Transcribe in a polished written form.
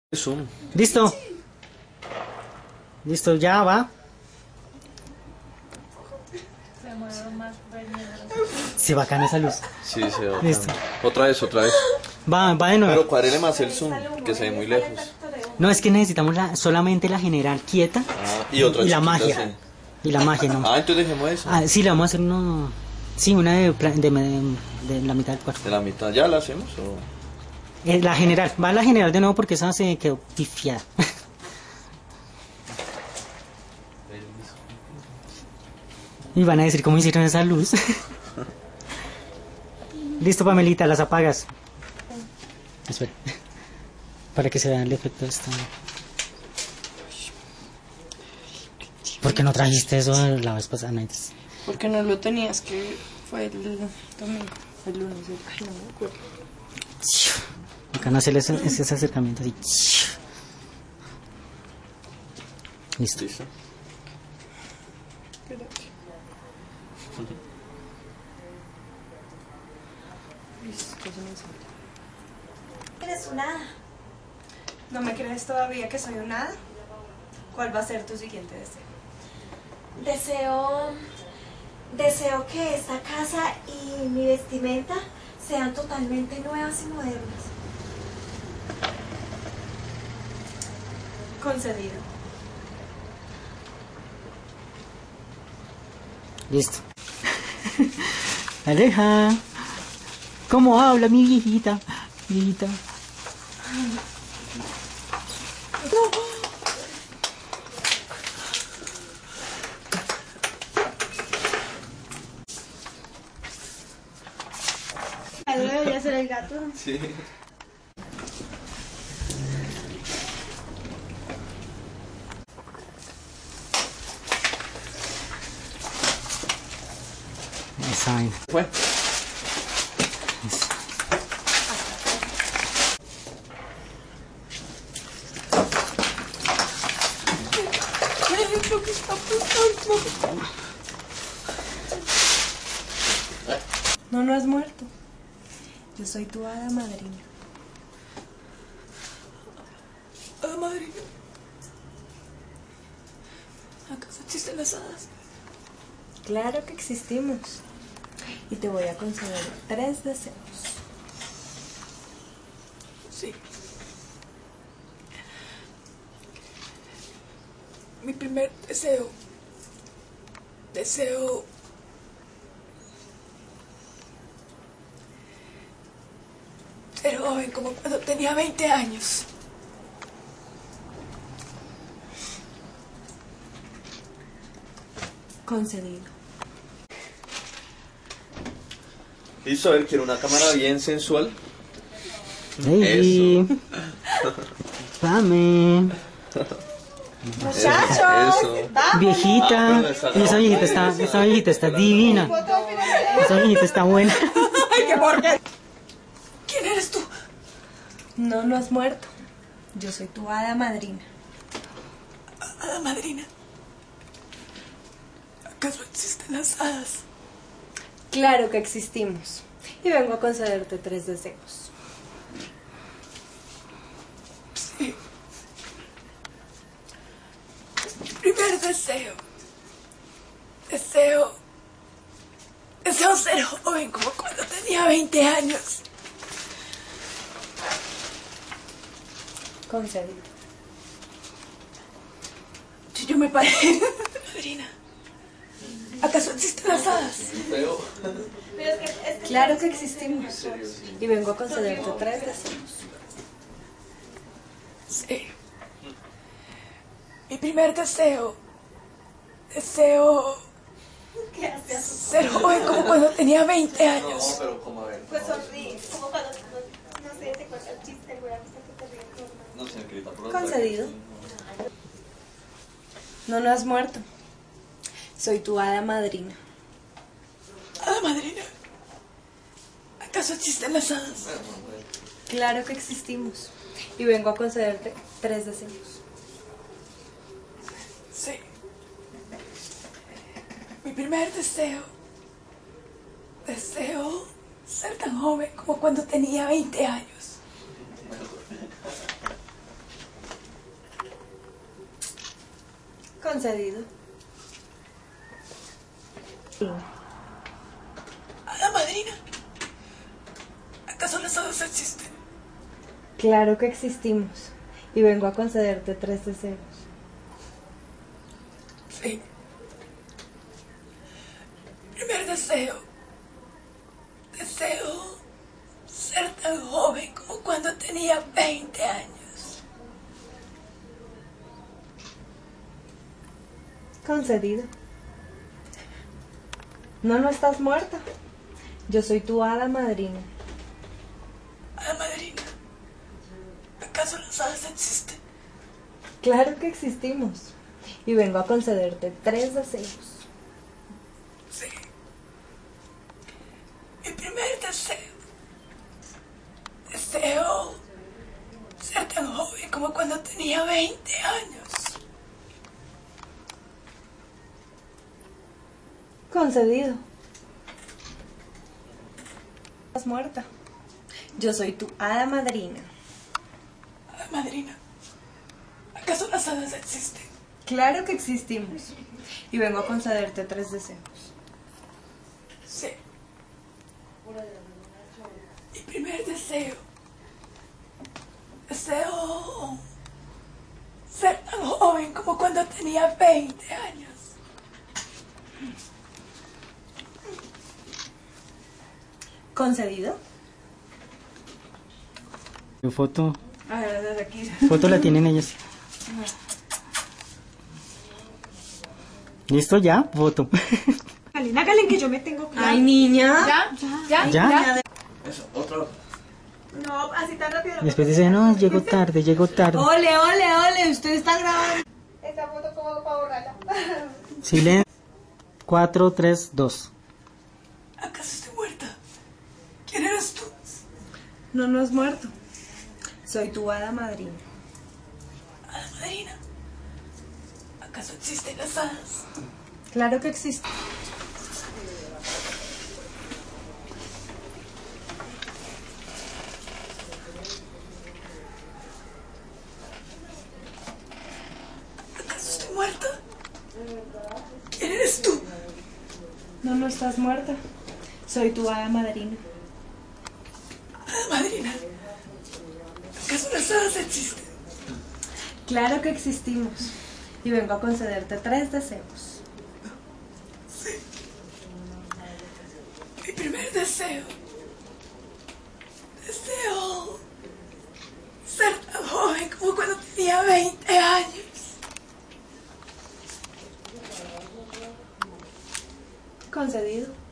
Zoom. ¿Listo? ¿Listo? ¿Ya va? Sí, bacana esa luz. Sí, se va. Listo. Otra vez. Va de nuevo. Pero cuadrele más el zoom, que se ve muy lejos. No, es que necesitamos solamente la general quieta Y otra y la chiquita, magia. sí. Y la magia, ¿no? Entonces dejemos eso. Sí, le vamos a hacer uno... Sí, una de la mitad del cuarto. De la mitad, ¿ya la hacemos o...? La general. Va la general de nuevo porque esa se quedó pifiada. Y van a decir cómo hicieron esa luz. Listo, Pamelita, las apagas. Espera. Para que se vea el efecto de esta. ¿Por qué no trajiste eso la vez pasada? Porque no lo tenías, que fue el domingo, el lunes. Ay, no me acuerdo. Acá no hacerle ese acercamiento así. Listo. ¿Listo? ¿Eres un hada? ¿No me crees todavía que soy un hada? ¿Cuál va a ser tu siguiente deseo? Deseo que esta casa y mi vestimenta sean totalmente nuevas y modernas. Concedido. Listo. Aleja. ¿Cómo habla mi viejita? Viejita. Debería ser el gato. Sí. Esa vaina. Fue. No has muerto. Yo soy tu hada madrina. ¿Hada madrina? ¿Acaso existen las hadas? Claro que existimos. Y te voy a conceder 3 deseos. Sí. Mi primer deseo. Ser joven como cuando tenía 20 años. Concedido. Listo, a ver, quiero una cámara bien sensual. Hey. Pame. Muchachos, Eso. Viejita. Y esa viejita está divina. Esa viejita está buena. ¿Quién eres tú? No has muerto. Yo soy tu hada madrina. ¿Hada madrina? ¿Acaso existen las hadas? Claro que existimos. Y vengo a concederte 3 deseos. Sí. Primer deseo. Deseo ser joven como cuando tenía 20 años. Concedido. Si yo me paré, madrina, ¿acaso existen las hadas? Claro que existimos. Y vengo a concederte 3 deseos. Sí. Mi primer deseo. Ser joven como cuando tenía 20 años. No, pero como a ver. pues sonríe, como cuando no sé, te cuenta el chiste, alguna cosa que te ríe normal. No sé, grita por Concedido. No has muerto. Soy tu hada madrina. ¿Hada madrina? ¿Acaso existen las hadas? Claro que existimos. Y vengo a concederte 3 deseos. Sí. Mi primer deseo. Ser tan joven como cuando tenía 20 años. Concedido. Hada madrina, ¿acaso las hadas existen? Claro que existimos. Y vengo a concederte 3 deseos. Sí. Primer deseo. Deseo ser tan joven como cuando tenía 20 años. Concedido. No estás muerta. Yo soy tu hada madrina. Hada madrina, ¿acaso las hadas existen? Claro que existimos. Y vengo a concederte 3 deseos. Sí. Mi primer deseo. Deseo ser tan joven como cuando tenía 20 años. Concedido. Estás muerta. Yo soy tu hada madrina. Hada madrina, ¿acaso las hadas existen? Claro que existimos. Y vengo a concederte 3 deseos. Sí. Mi primer deseo. Deseo ser tan joven como cuando tenía 20 años. ¿Concedido? Tu foto. A ver, desde aquí. Foto la tienen ellos. ¿Listo ya? Foto. Hágale que yo me tengo claro. Ay, niña. ¿Ya? Eso, otro. No, así tan rápido. Después dice, no, llego tarde. Ole, usted está grabando. Esta foto como para borrarla. Silencio. 4, 3, 2. ¿Acaso estoy muerta? ¿Quién eres tú? No has muerto. Soy tu hada madrina. Hada madrina, ¿acaso existen las hadas? Claro que existe. ¿Acaso estoy muerta? ¿Quién eres tú? No estás muerta. Soy tu hada madrina. Hada madrina, ¿acaso las hadas existen? Claro que existimos. Y vengo a concederte 3 deseos. Sí. Mi primer deseo. Deseo ser tan joven como cuando tenía 20 años. Concedido.